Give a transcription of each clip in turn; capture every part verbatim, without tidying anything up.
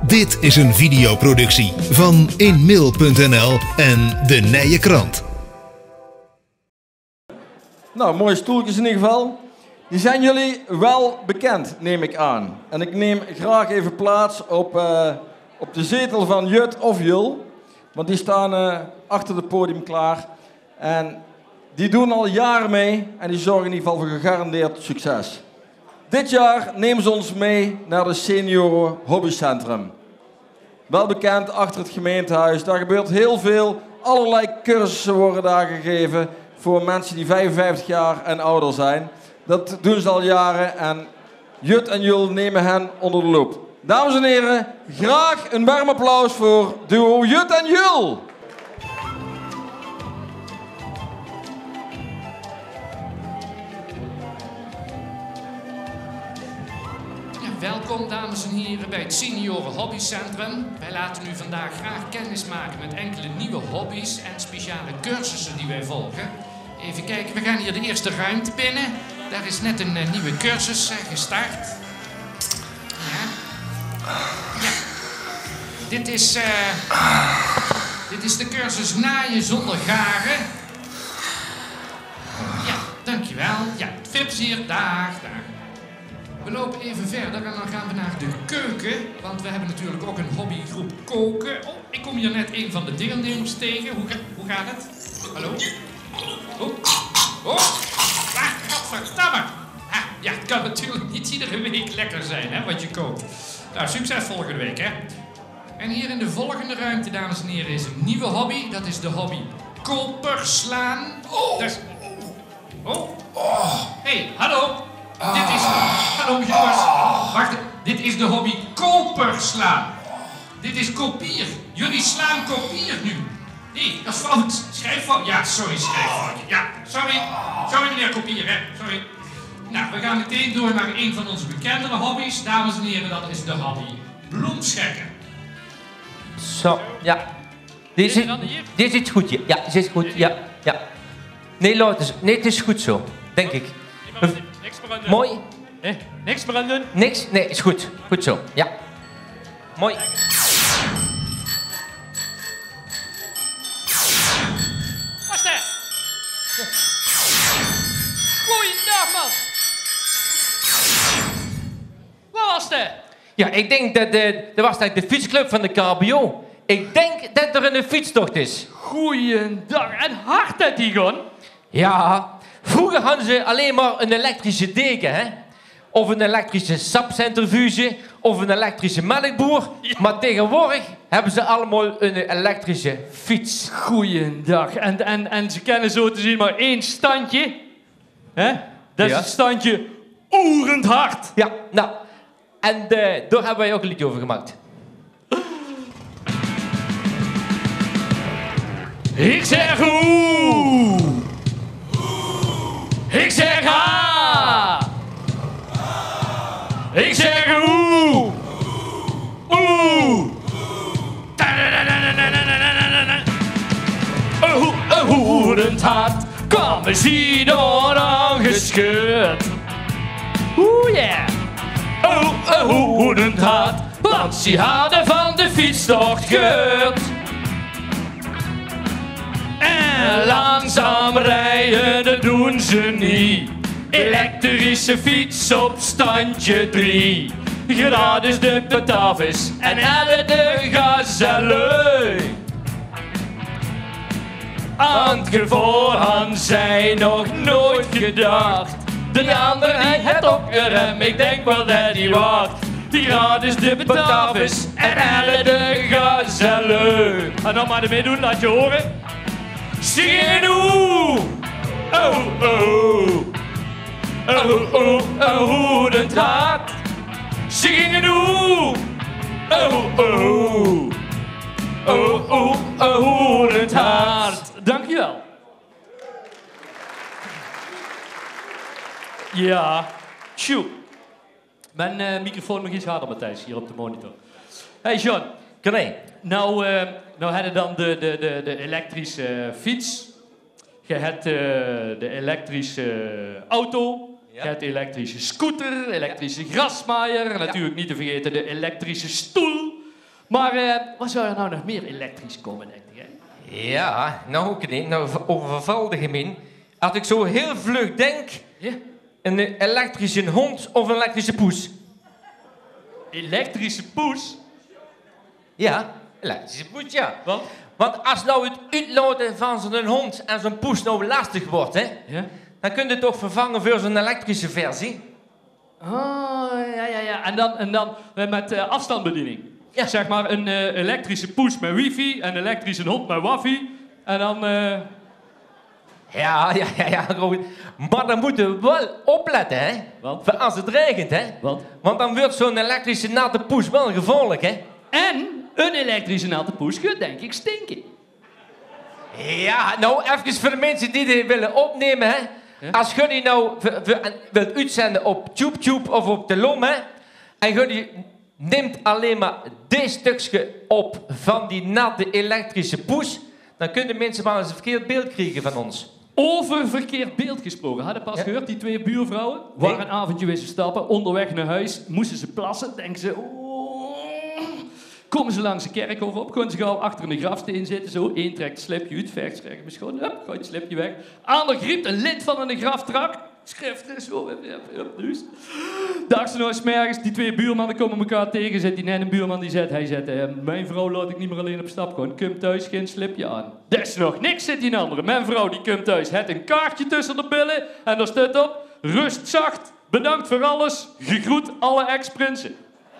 Dit is een videoproductie van inmail punt n l en de Nije Krant. Nou, mooie stoeltjes in ieder geval. Die zijn jullie wel bekend, neem ik aan. En ik neem graag even plaats op, uh, op de zetel van Jut of Jul. Want die staan uh, achter het podium klaar. En die doen al jaren mee en die zorgen in ieder geval voor gegarandeerd succes. Dit jaar nemen ze ons mee naar de Senioren Hobbycentrum. Wel bekend achter het gemeentehuis. Daar gebeurt heel veel. Allerlei cursussen worden daar gegeven voor mensen die vijfenvijftig jaar en ouder zijn. Dat doen ze al jaren en Jut en Jul nemen hen onder de loep. Dames en heren, graag een warm applaus voor duo Jut en Jul. Welkom dames en heren bij het Senioren Hobbycentrum. Wij laten u vandaag graag kennis maken met enkele nieuwe hobby's en speciale cursussen die wij volgen. Even kijken, we gaan hier de eerste ruimte binnen. Daar is net een uh, nieuwe cursus uh, gestart. Ja. Ja. Dit is, uh, dit is de cursus naaien zonder garen. Ja, dankjewel. Ja, veel plezier. Dag, dag. We lopen even verder en dan gaan we naar de keuken. Want we hebben natuurlijk ook een hobbygroep koken. Oh, ik kom hier net een van de deelnemers tegen. Hoe, ga, hoe gaat het? Hallo? Oh, oh. Ah, godverdamme. Ah, ja, het kan natuurlijk niet iedere week lekker zijn, hè, wat je kookt. Nou, succes volgende week, hè. En hier in de volgende ruimte, dames en heren, is een nieuwe hobby. Dat is de hobby koperslaan. Oh. Dus... oh. Hé, hey, hallo. Ah. Dit is... hallo jongens. Ah. Wacht, dit is de hobby koperslaan. Dit is kopier. Jullie slaan kopier nu. Nee, dat is fout. Schrijffout. Ja, sorry, schrijffoutje. Ja, sorry. Sorry meneer kopier, hè. Sorry. Nou, we gaan meteen door naar een van onze bekendere hobby's. Dames en heren, dat is de hobby bloemschekken. Zo, ja. Dit is, dit is goed, ja. Dit is goed, ja. ja. Nee, Lotus, nee, het is goed zo. Denk ik. Niks meer Mooi. Nee, niks meer aan doen. Niks? Nee, is goed. Goed zo, ja. Mooi. Wat is dat? Goeiedag, man. Wat was dat? Ja, ik denk dat de, dat was dat de fietsclub van de K B O. Ik denk dat er een fietstocht is. Goeiedag. En hard dat die gaan? Ja, vroeger hadden ze alleen maar een elektrische deken, hè. Of een elektrische sapcentrifuge, of een elektrische melkboer. Ja. Maar tegenwoordig hebben ze allemaal een elektrische fiets. Goeiedag. En, en, en ze kennen zo te zien maar één standje. Hè? Dat is ja. het standje oerend hard. Ja, nou. En uh, daar hebben wij ook een liedje over gemaakt. Ik zeg oeh. Ik zeg ha. Ik zeg oeh. Oeh. Oeh, een hoedend hart. Kom eens hier door aangescheurd. Oeh, yeah. Oeh, een hoedend hart. Want ze hadden van de fietstocht gehoord. En langzaam rijden, dat doen ze niet. Elektrische fiets op standje drie. Gratis de Batavis en elle de Gazelle. Aan het gevoel han zij nog nooit gedacht. De ander hij het ook gerem, ik denk wel dat hij wacht. Die gratis de Batavis en elle de Gazelle. En dan maar ermee doen, laat je horen. Zingen oeh, oh oh, oh oh, oh hoedend hart. Zingen oeh, oh oh, oh oh, oh hoedend hart. Dankjewel. Ja, tjoe. Mijn uh, microfoon nog iets harder, Matthijs, hier op de monitor. Hey John. Corné. Nou, uh, nou hadden dan de, de, de, de elektrische fiets. Je hebt uh, de elektrische auto. Ja. Je hebt de elektrische scooter, elektrische grasmaaier. En natuurlijk niet te vergeten de elektrische stoel. Maar uh, wat zou er nou nog meer elektrisch komen, denk je? Ja, nou ook niet. Nou, over vervaldiging. Als ik zo heel vlug denk, Ja? een elektrische hond of een elektrische poes. Elektrische poes? Ja, elektrische poes, ja. Wat? Want als nou het uitlaten van zo'n hond en zo'n poes nou lastig wordt, hè, Ja? dan kun je het toch vervangen voor zo'n elektrische versie. Oh, ja, ja, ja. En dan, en dan uh, met uh, afstandsbediening. Ja. Zeg maar een uh, elektrische poes met wifi en een elektrische hond met waffi. En dan... Uh... Ja, ja, ja, ja, Robin. Maar dan moeten we wel opletten, hè. Want? Voor als het regent, hè. Want? Want dan wordt zo'n elektrische natte poes wel gevaarlijk, hè. En een elektrische natte poes gaat denk ik stinken. Ja, nou even voor de mensen die dit willen opnemen, hè. Ja? Als jullie nou v- v- wilt uitzenden op TubeTube of op de Lom, hè. En jullie neemt alleen maar dit stukje op van die natte elektrische poes, dan kunnen mensen wel eens een verkeerd beeld krijgen van ons. Over verkeerd beeld gesproken. Hadden pas Ja. gehoord, die twee buurvrouwen? Waren Nee. een avondje wezen stappen, onderweg naar huis, moesten ze plassen. Denken ze, oh. Komen ze langs de kerkhof op, gaan ze gauw achter een grafsteen zitten. Zo, één trekt het slipje uit, vecht, schrijft me schoon, hup, gooit het slipje weg. Ander griept een lint van een grafstrak, schrift er zo, hup, hup, hup, dus. Dags nou s'mergens, die twee buurmannen komen elkaar tegen. Zet die net een buurman die zegt, hij zegt, eh, mijn vrouw laat ik niet meer alleen op stap gaan. Komt thuis, geen slipje aan. Des nog niks, zit die andere. Mijn vrouw die komt thuis, het een kaartje tussen de billen. En daar staat op, rust zacht, bedankt voor alles, gegroet alle ex-prinsen.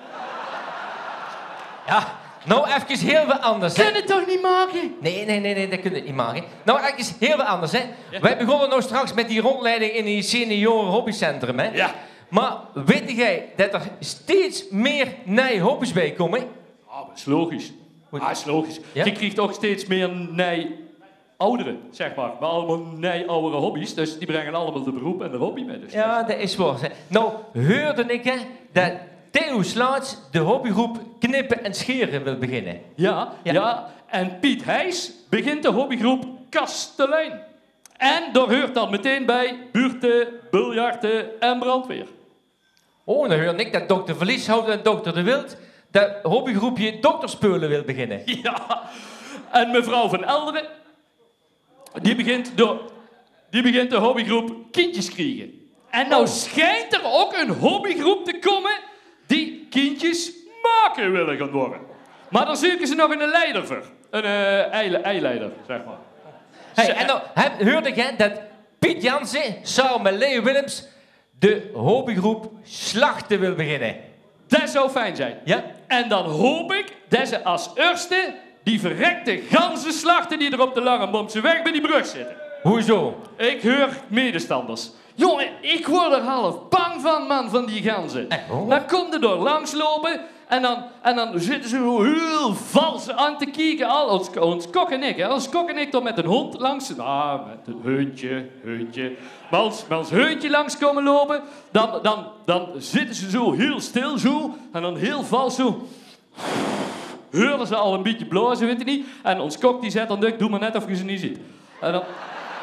Ja, nou even heel wat anders, hè. Kan het toch niet maken? Nee, nee, nee, nee, dat kun je niet maken. Nou, even heel wat anders, hè. Wij begonnen nou straks met die rondleiding in die senioren hobbycentrum, hè. Ja. Maar weet jij dat er steeds meer nieuwe hobby's bij komen? Ah, dat is logisch. Goed. Ah, is logisch. Ja? Je krijgt ook steeds meer nee ouderen, zeg maar. Maar allemaal nee oudere hobby's. Dus die brengen allemaal de beroep en de hobby mee. Dus Ja, dat is waar. Hè. Nou, hoorde ik, hè, dat Theo Slaats de hobbygroep Knippen en Scheren wil beginnen. Ja, Ja. ja. En Piet Heijs begint de hobbygroep Kastelein. En daar hoort dan meteen bij buurten, biljarten en brandweer. Oh, dan hoor ik dat dokter Verlieshout en dokter De Wild dat hobbygroepje dokterspeulen wil beginnen. Ja. En mevrouw van Elderen, die begint de, die begint de hobbygroep Kindjes kriegen. En nou schijnt er ook een hobbygroep te komen die kindjes maken willen gaan worden. Maar dan zoeken ze nog een leider voor. Een uh, ei, eileider, zeg maar. Hey, en nou heb, hoorde jij dat Piet Jansen samen met Leo Willems de hobbygroep Slachten wil beginnen. Dat zou fijn zijn. Ja? En dan hoop ik dat ze als eerste die verrekte ganzen slachten die er op de Lange Bomse weg bij die brug zitten. Hoezo? Ik hoor medestanders. Jongen, ik word er half bang van, man, van die ganzen. Echt, hoor? Dan komt er door langslopen en dan, en dan zitten ze zo heel vals aan te kijken. Al ons, ons kok en ik, hè. Ons kok en ik dan met een hond langs. Ah, met een heuntje, heuntje. Maar als, maar als heuntje langs komen lopen, dan, dan, dan zitten ze zo heel stil zo. En dan heel vals zo. Horen ze al een beetje blazen, weet je niet. En ons kok die zegt dan, doe maar net of je ze niet ziet. En dan...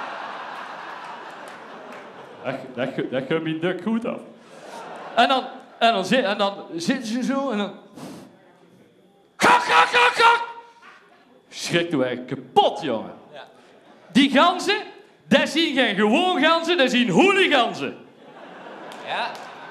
Dat, dat, dat gaat mijn duk goed af. En dan, en, dan zit, en dan zitten ze zo en dan... Kak, kak, kak, kak! Schrikt u echt kapot, jongen. Ja. Die ganzen, dat zien geen gewoon ganzen, dat zien hooliganzen. Ja.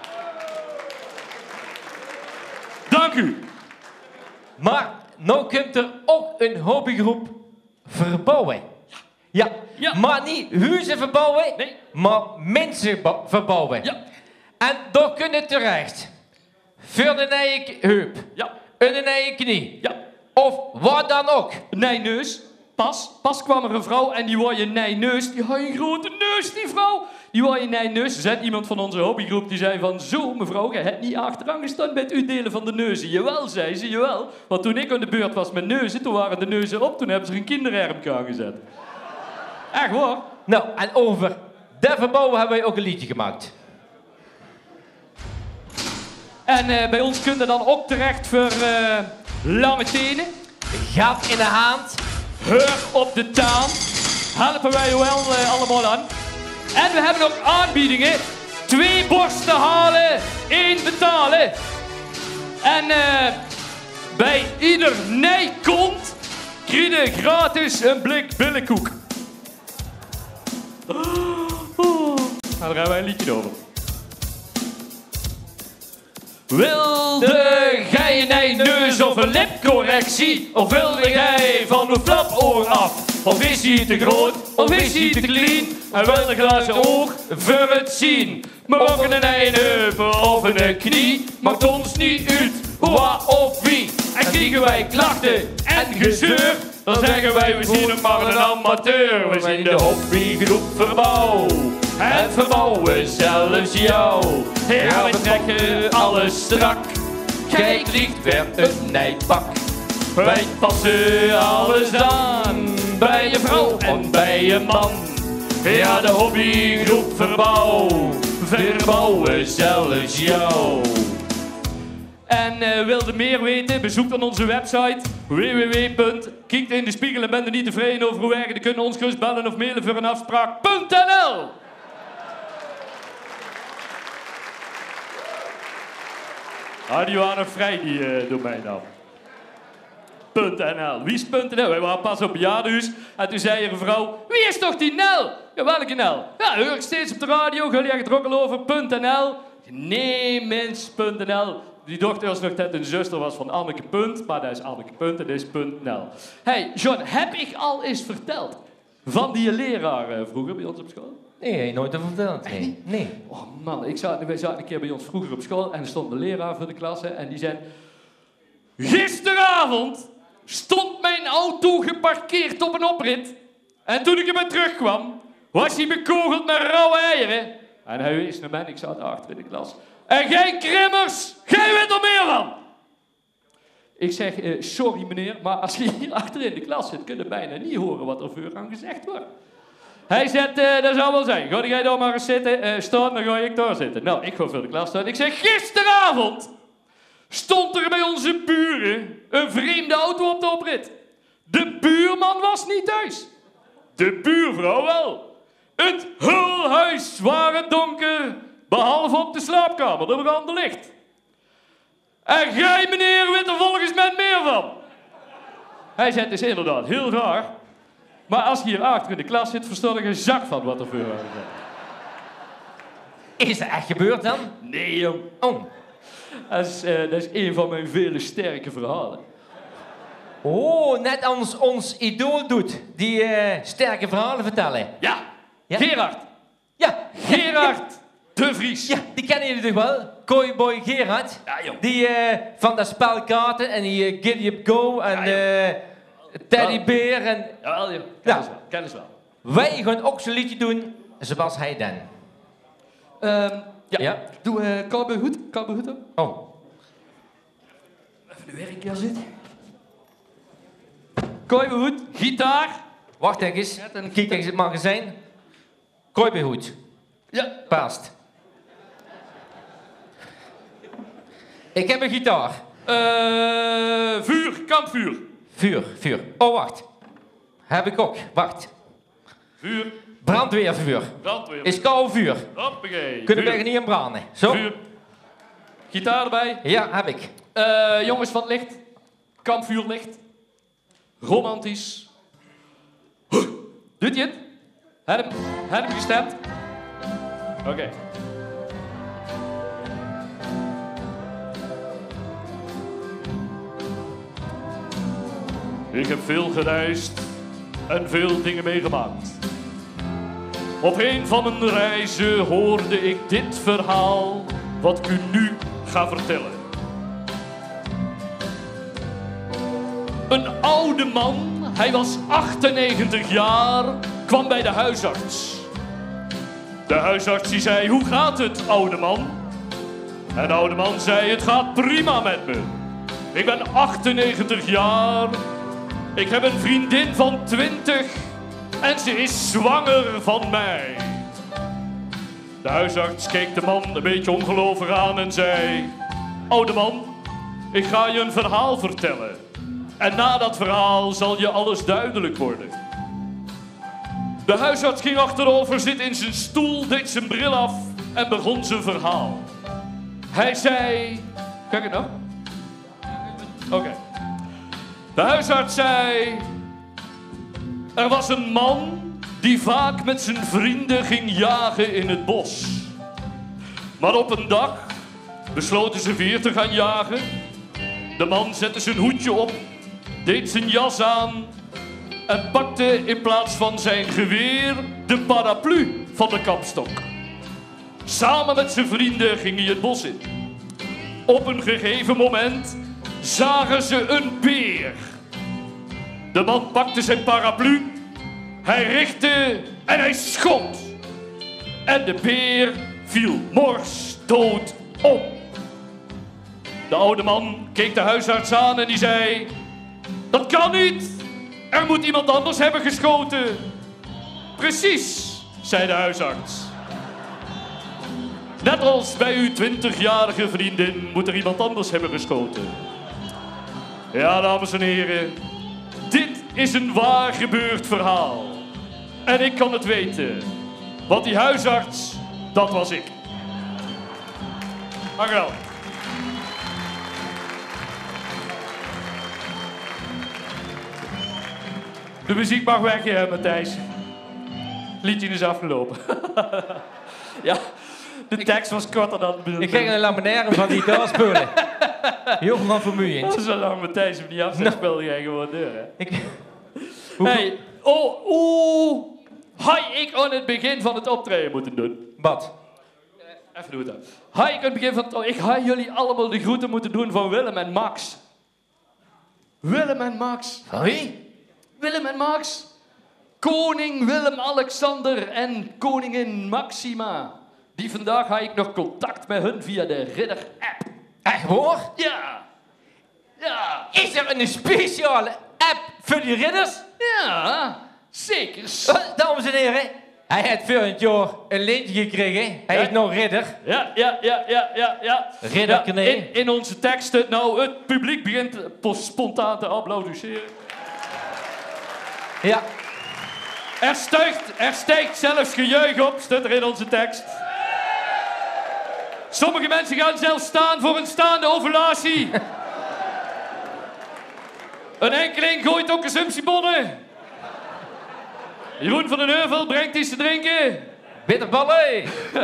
Dank u. Maar nou komt er ook een hobbygroep verbouwen. Ja. Ja. Maar niet huizen verbouwen, Nee. maar mensen ba- verbouwen. Ja. En daar kunnen terecht. Voor de nieuwe heup, Ja. een nieuwe knie, Ja. of wat dan ook. Nijneus. Pas, pas kwam er een vrouw en die wou je nijneus. Die had een grote neus, die vrouw. Die wou je nijneus. Er zat iemand van onze hobbygroep die zei van... Zo, mevrouw, je hebt niet achteraan gestaan bij het uitdelen van de neuzen. Jawel, zei ze, jawel. Want toen ik aan de beurt was met neuzen, toen waren de neuzen op. Toen hebben ze er een kinderhermke aangezet. Echt hoor. Nou, en over dat verbouwen hebben wij ook een liedje gemaakt. En uh, bij ons kun je dan ook terecht voor uh, lange tenen. Gat in de hand. Heur op de taan. Helpen wij je wel uh, allemaal aan. En we hebben ook aanbiedingen. Twee borsten halen, één betalen. En uh, Bij ieder nijkont krijg je gratis een blik billenkoek. Oh, daar hebben wij een liedje over. Wilde gij een nijneus of een lipcorrectie? Of wilde jij van een flapoor af? Of is hij te groot, of is hij te clean? En wilde glazen oog voor het zien? Maar ook een nijneup of een knie maakt ons niet uit wat of wie. En krijgen wij klachten en gezeur, dan zeggen wij we zien nog maar een amateur. We zijn de hobbygroep Verbouw en verbouwen zelfs jou. Ja, we trekken alles strak. Kijk, ligt weer een nijpak. Wij passen alles aan, bij je vrouw en bij je man. Ja, de hobbygroep Verbouw, verbouwen zelfs jou. En uh, wilde meer weten, bezoek dan onze website w w w. Kijk in de spiegel en ben er niet tevreden over hoe erg. Dan kunnen ons gerust bellen of mailen voor een afspraak. .nl. Ah, die waren vrij, die uh, domeinnaam. .nl. Wie is .nl? Wij waren pas op een bejaardenhuis en toen zei er een vrouw: wie is toch die Nel? Ja, welke Nel? Ja, hoor ik steeds op de radio, ga je echt er ook al over. .nl. Nee, mens, .nl. Die dochter was nog net een zuster was van Anneke Punt, maar dat is Anneke Punt en dat is .nl. Hey, John, heb ik al eens verteld van die leraar uh, vroeger bij ons op school? Nee, nooit over verteld. Nee. nee. Oh man, ik zat, wij zaten een keer bij ons vroeger op school en er stond een leraar voor de klas en die zei: gisteravond stond mijn auto geparkeerd op een oprit en toen ik erbij terugkwam was hij bekogeld met rauwe eieren. En hij wees naar mij en ik zat achter in de klas. En gij krimmers, gij weet er meer van! Ik zeg, uh, sorry meneer, maar als je hier achter in de klas zit, kun je bijna niet horen wat er voor aan gezegd wordt. Hij zegt, uh, dat zou wel zijn. Ga jij daar maar eens zitten, uh, staan, dan ga ik daar zitten. Nou, ik ga voor de klas staan. Ik zeg, gisteravond stond er bij onze buren een vreemde auto op de oprit. De buurman was niet thuis. De buurvrouw wel. Het hele huis was donker, behalve op de slaapkamer, daar brandde licht. En gij, meneer, weet er volgens mij meer van. Hij zei, het is inderdaad heel raar, maar als je hier achter in de klas zit, versta ik een zak van wat er voor is. Is dat echt gebeurd dan? Nee, jong. Oh. Dat is, uh, dat is een van mijn vele sterke verhalen. Oh, net als ons idool doet, die uh, sterke verhalen vertellen. Ja, ja? Gerard. Ja. Gerard de Vries. Ja, die kennen jullie toch wel? Cowboy Gerard. Ja, jong. Die uh, van dat spelkaarten en die uh, Giddy Up Go en ja, uh, Teddybeer en... Jawel, jong. Ja. Kennis wel, kennis wel. Wij gaan ook zo'n liedje doen zoals hij dan. Um, ja. Ja. Doe uh, Cowboy Hoed. Cowboy Hoed ook. Oh. Even de werkjas zitten. Cowboy Hoed, gitaar. Wacht eens. Kijk eens het magazijn. Cowboyhoed. Ja. Past. Ik heb een gitaar. Uh, vuur, kampvuur. Vuur, vuur. Oh, wacht. Heb ik ook. Wacht. Vuur. Brandweervuur. Brandweer. Is koud vuur. Hoppakee. Kunnen vuur. we niet in branden. Zo? Vuur. Gitaar erbij. Ja, heb ik. Uh, jongens van het licht. Kampvuurlicht. Romantisch. Doet hij het? Heb hem, heb hem gestemd? Oké. Okay. Ik heb veel gereisd en veel dingen meegemaakt. Op een van mijn reizen hoorde ik dit verhaal, wat ik u nu ga vertellen. Een oude man, hij was achtennegentig jaar, kwam bij de huisarts. De huisarts die zei, hoe gaat het, oude man? En de oude man zei, het gaat prima met me. Ik ben achtennegentig jaar, ik heb een vriendin van twintig en ze is zwanger van mij. De huisarts keek de man een beetje ongelovig aan en zei, oude man, ik ga je een verhaal vertellen. En na dat verhaal zal je alles duidelijk worden. De huisarts ging achterover, zit in zijn stoel, deed zijn bril af en begon zijn verhaal. Hij zei... Kijk het nou? Oké. Okay. De huisarts zei... Er was een man die vaak met zijn vrienden ging jagen in het bos. Maar op een dag besloten ze weer te gaan jagen. De man zette zijn hoedje op, deed zijn jas aan en pakte in plaats van zijn geweer de paraplu van de kapstok. Samen met zijn vrienden ging hij het bos in. Op een gegeven moment zagen ze een beer. De man pakte zijn paraplu, hij richtte en hij schot. En de beer viel morsdood om. De oude man keek de huisarts aan en die zei... Dat kan niet! Er moet iemand anders hebben geschoten. Precies, zei de huisarts. Net als bij uw twintigjarige vriendin moet er iemand anders hebben geschoten. Ja, dames en heren. Dit is een waar gebeurd verhaal. En ik kan het weten. Want die huisarts, dat was ik. Dank u wel. De muziek mag weg, hè, Matthijs. Het liedje is afgelopen. Ja, de tekst was korter dan... Ik ging een laminaire van die doorspelen. Johan vermoeiend. Dat is wel lang Matthijs op die afstand speelde jij gewoon deur, hè. Ik... Hey, oh, oeh. Had ik aan het begin van het optreden moeten doen. Wat? Even doen dan. Had ik aan het begin van het optreden... Ik had jullie allemaal de groeten moeten doen van Willem en Max. Willem en Max. Van wie? Willem en Max. Koning Willem-Alexander en koningin Maxima. Die vandaag had ik nog contact met hun via de Ridder-app. Echt hoor? Ja. Ja. Is er een speciale app voor die ridders? Ja, zeker. Oh, dames en heren, hij heeft vorig jaar een lintje gekregen. Hij Ja. is nog ridder. Ja, ja, ja, ja, ja, ja. Ridder Ja, Knee. in, in onze teksten, nou, het publiek begint spontaan te applaudisseren. Ja. Er stijgt, er stijgt zelfs gejuich op, staat er in onze tekst. Sommige mensen gaan zelfs staan voor een staande ovulatie. Een enkeling gooit ook consumptiebonnen. Jeroen van den Heuvel brengt iets te drinken. Bitterballen.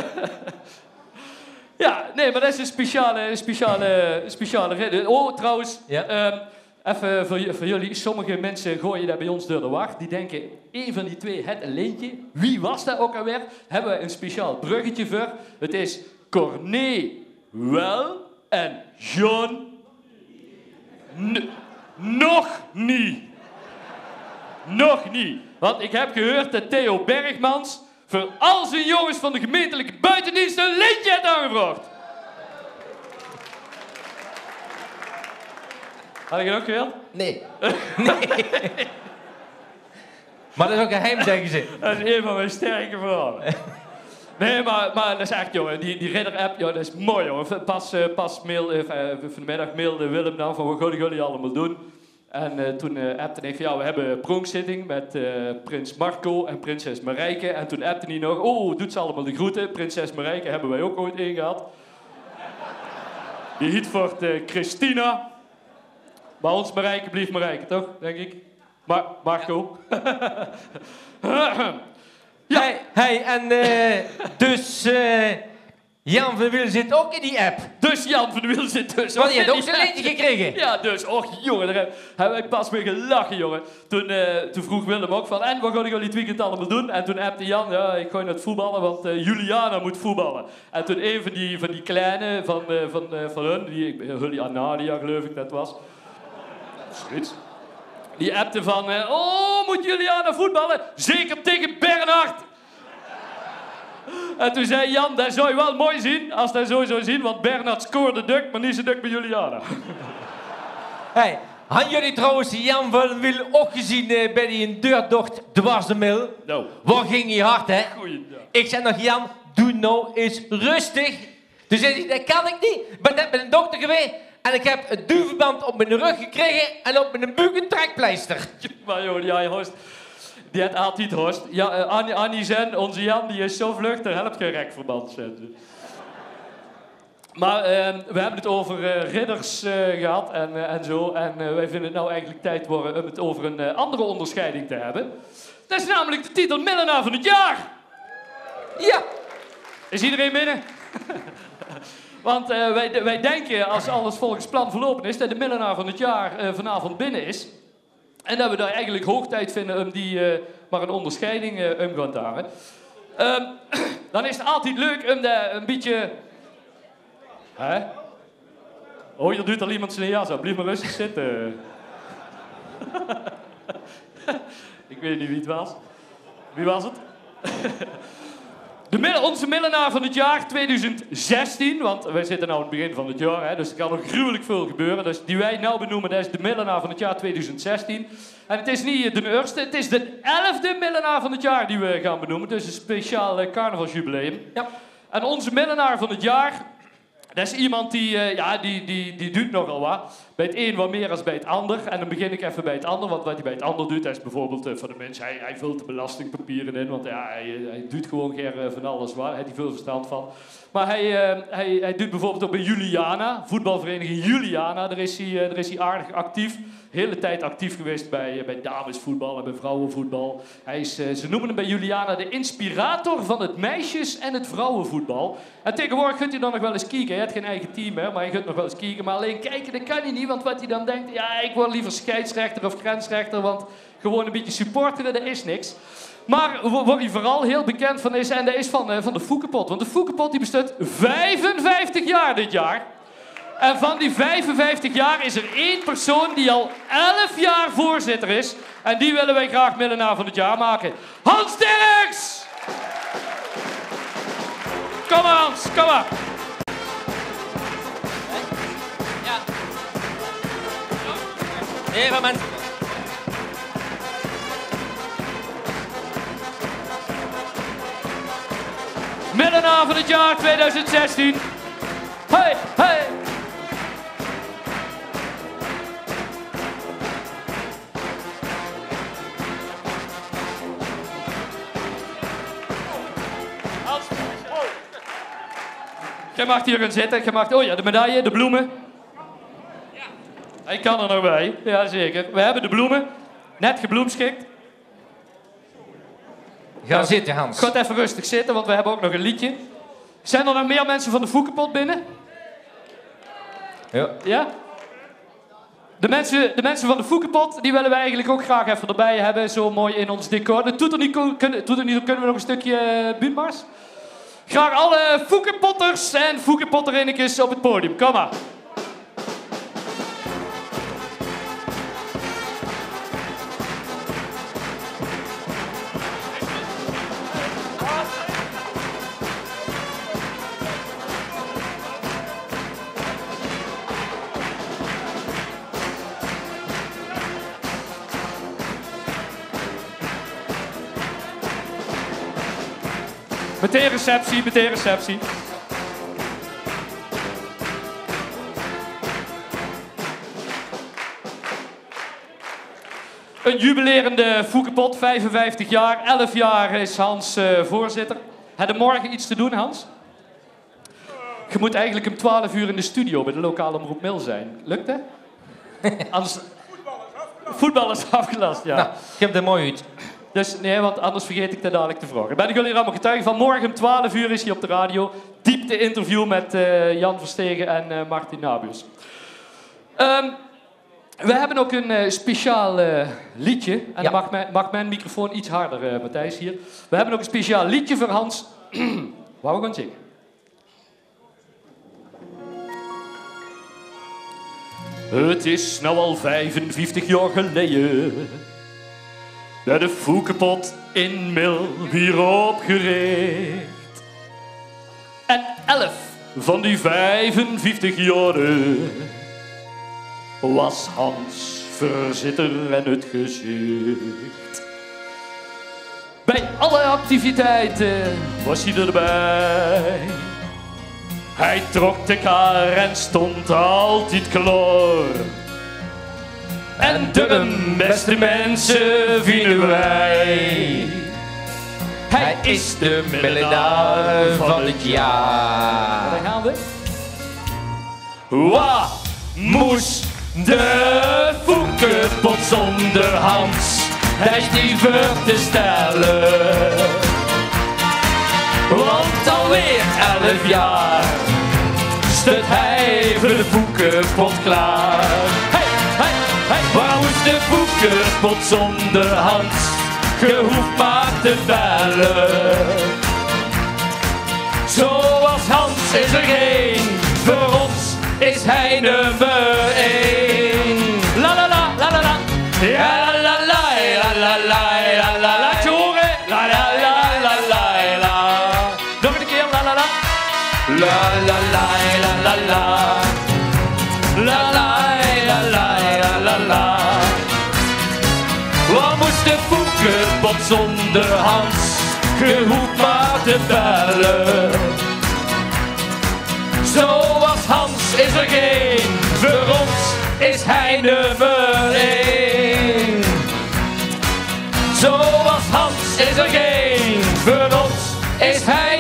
Ja, nee, maar dat is een speciale, speciale, speciale reden. Oh, trouwens, Ja. ehm, even voor, j- voor jullie. Sommige mensen gooien dat bij ons door de wacht. Die denken, één van die twee het een lintje. Wie was dat ook alweer? Hebben we een speciaal bruggetje voor. Het is Corné wel en John... N- nog niet. Nog niet. Want ik heb gehoord dat Theo Bergmans voor al zijn jongens van de gemeentelijke buitendienst een lintje heeft aangevraagd. Had ik het ook gewild? Nee. Nee. Maar dat is ook een geheim, zeggen ze. Dat is een van mijn sterke verhalen. Nee, maar, maar dat is echt, jongen. Die, die Ridder-app, joh, dat is mooi, jongen. Pas, uh, pas mail, uh, vanmiddag mailde Willem dan van, wat gaan jullie allemaal doen? En uh, toen uh, appte ik van, ja, we hebben een pronkzitting met uh, prins Marco en prinses Marijke. En toen appte hij nog, oh, doet ze allemaal de groeten. Prinses Marijke hebben wij ook ooit één gehad. Die hiet voor uh, Christina. Maar ons Marijke blieft Marijke, toch? Denk ik. Maar Marco. Ja. Hey, hey, en uh, dus uh, Jan van Wiel zit ook in die app. Dus Jan van de Wiel zit dus. Want die heeft in ook die zijn app. lintje gekregen. Ja, dus. Och, jongen, daar heb- hebben wij pas mee gelachen, jongen. Toen, uh, toen vroeg Willem ook van, en wat gaan jullie het weekend allemaal doen? En toen appte Jan, ja, ik ga naar het voetballen, want uh, Juliana moet voetballen. En toen een van die, van die kleine van, uh, van, uh, van hun, die, Julia Nadia, geloof ik dat was. Zoiets. Die appte van, uh, oh, moet Juliana voetballen? Zeker tegen Bernhard. En toen zei Jan, dat zou je wel mooi zien, als dat zo zou zien, want Bernhard scoorde duk, maar niet zo duk bij Juliana. Hey, hadden jullie trouwens Jan van Wiel ook gezien uh, bij die deurdocht dwars de mil? Nou. Waar ging hij hard, hè? Goeiedag. Ik zei nog, Jan, doe nou eens rustig. Toen zei hij, dat kan ik niet. Ik ben net met een dokter geweest en ik heb een duvelband op mijn rug gekregen en op mijn buik een trekpleister. Maar joh, ja, host, die had altijd host. Ja, uh, Annie, Annie Zen, onze Jan, die is zo vlug, daar helpt geen rekverband. Maar uh, we hebben het over uh, ridders uh, gehad en, uh, en zo. En uh, wij vinden het nou eigenlijk tijd worden om het over een uh, andere onderscheiding te hebben. Dat is namelijk de titel Millenaar van het Jaar. Ja. Is iedereen binnen? Want uh, wij, wij denken, als alles volgens plan verlopen is, dat de Millenaar van het Jaar uh, vanavond binnen is. En dat we daar eigenlijk hoog tijd vinden om die uh, maar een onderscheiding uh, om gaan houden. Um, dan is het altijd leuk om dat een beetje... Hè? Oh, hier doet al iemand zijn jas op. Blijf maar rustig zitten. Ik weet niet wie het was. Wie was het? De, onze Millenaar van het jaar tweeduizend zestien, want wij zitten nu aan het begin van het jaar, hè, dus er kan nog gruwelijk veel gebeuren. Dus die wij nou benoemen, dat is de Millenaar van het jaar tweeduizend zestien. En het is niet de eerste, het is de elfde Millenaar van het jaar die we gaan benoemen. Dus een speciaal uh, carnavalsjubileum. Ja. En onze Millenaar van het jaar, dat is iemand die, uh, ja, die, die, die doet nogal wat. Bij het een wat meer dan bij het ander. En dan begin ik even bij het ander. Want wat hij bij het ander doet, dat is bijvoorbeeld uh, voor de mensen... Hij, hij vult de belastingpapieren in. Want ja, hij, hij doet gewoon geen uh, van alles waar. Hij heeft veel verstand van. Maar hij, uh, hij, hij doet bijvoorbeeld ook bij Juliana. Voetbalvereniging Juliana. Daar is hij, uh, daar is hij aardig actief. De hele tijd actief geweest bij, uh, bij damesvoetbal en bij vrouwenvoetbal. Hij is, uh, ze noemen hem bij Juliana de inspirator van het meisjes- en het vrouwenvoetbal. En tegenwoordig kunt hij dan nog wel eens kijken. Hij heeft geen eigen team, hè, maar je kunt nog wel eens kijken. Maar alleen kijken, dat kan hij niet. Want wat hij dan denkt, ja, ik word liever scheidsrechter of grensrechter. Want gewoon een beetje supporteren, dat is niks. Maar waar hij vooral heel bekend van is, en dat is van, uh, van de Foukepot. Want de Foukepot die bestaat vijfenvijftig jaar dit jaar. En van die vijfenvijftig jaar is er één persoon die al elf jaar voorzitter is. En die willen wij graag Millenaar van het jaar maken. Hans Dirks! Kom maar Hans, kom maar. Ja. Even mensen. Millenaar van het jaar tweeduizend zestien. Hey, hey! Je mag hier gaan zitten. Je mag... Oh ja, de medaille, de bloemen. Hij kan er nog bij. Jazeker. We hebben de bloemen. Net gebloemschikt. Ga zitten, Hans. Ga even rustig zitten, want we hebben ook nog een liedje. Zijn er nog meer mensen van de Foukepot binnen? Ja. Ja? De mensen, de mensen van de Foukepot, die willen we eigenlijk ook graag even erbij hebben. Zo mooi in ons decor. Dat doet er niet, kunnen, doet er niet, kunnen we nog een stukje uh, buurtmars? Graag alle Foukepotters en Foukepotterinnetjes op het podium. Kom maar. Meteen receptie, meteen receptie. Een jubilerende Foukepot, vijfenvijftig jaar. elf jaar is Hans uh, voorzitter. Heb je morgen iets te doen, Hans? Je moet eigenlijk om twaalf uur in de studio bij de lokale omroep Mil zijn. Lukt dat? Anders... Voetbal is afgelast, ja. Nou, ik heb er mooi uit. Dus nee, want anders vergeet ik dat dadelijk te vragen. Ben ik jullie allemaal getuige van? Morgen om twaalf uur is hij op de radio. Diepte interview met uh, Jan Verstegen en uh, Martin Nabius. Um, we hebben ook een uh, speciaal uh, liedje. En ja. dan mag, mijn, mag mijn microfoon iets harder, uh, Matthijs, hier. We hebben ook een speciaal liedje voor Hans. Waar we gaan zingen. Het is nou al vijfenvijftig jaar geleden dat de Foukepot in Mil weer opgericht. En elf van die vijfenvijftig jaren was Hans voorzitter en het gezicht. Bij alle activiteiten was hij erbij. Hij trok de kar en stond altijd klaar. En de beste mensen vinden wij. Hij is de Millenaar van het jaar. Daar gaan we. Wat moest de Foekepot zonder Hans echt niet voor te stellen? Want alweer elf jaar staat hij voor de Foekepot klaar. Hey, hey, hey. Waar moest de Foekepot zonder Hans? Je hoeft maar te bellen. Zoals Hans is er geen, voor ons is hij nummer één. La la la la la la, ja la la la la la la la, laat je horen. La la la la la la, nog een keer la la la. La la la la la la, la la la la la la. Waar moest de Foekepot zonder Hans? Je hoeft maar te bellen. Zoals Hans is er geen, voor ons is hij nummer één. Zoals Hans is er geen, voor ons is hij